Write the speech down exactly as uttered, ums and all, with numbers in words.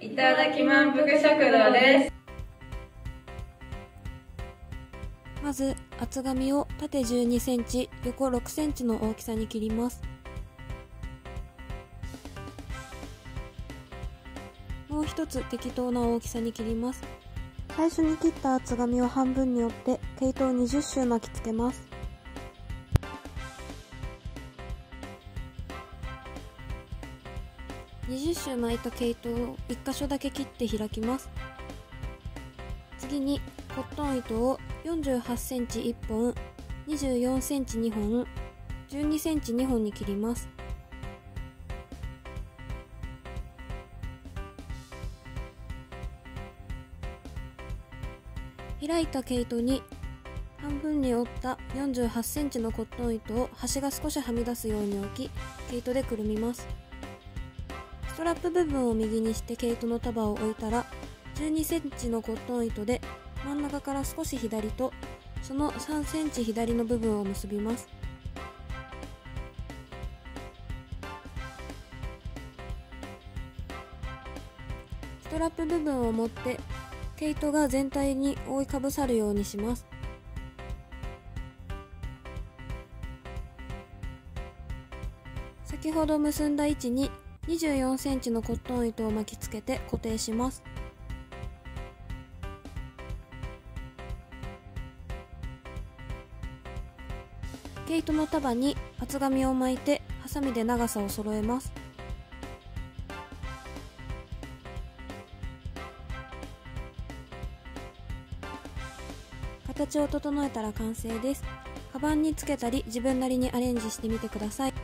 いただき満腹食堂です。 まず厚紙を縦じゅうにセンチ、横ろくセンチの大きさに切ります。もう一つ適当な大きさに切ります。最初に切った厚紙を半分に折って毛糸をにじゅっ周巻きつけます。にじゅっ周巻いた毛糸をいっ箇所だけ切って開きます。次にコットン糸をよんじゅうはちセンチいっぽん、にじゅうよんセンチにほん、じゅうにセンチにほんに切ります。開いた毛糸に半分に折ったよんじゅうはちセンチのコットン糸を端が少しはみ出すように置き、毛糸でくるみます。ストラップ部分を右にして毛糸の束を置いたら、じゅうにセンチのコットン糸で真ん中から少し左とそのさんセンチ左の部分を結びます。ストラップ部分を持って毛糸が全体に覆いかぶさるようにします。先ほど結んだ位置ににじゅうよんセンチのコットン糸を巻きつけて固定します。毛糸の束に厚紙を巻いてハサミで長さを揃えます。形を整えたら完成です。カバンにつけたり自分なりにアレンジしてみてください。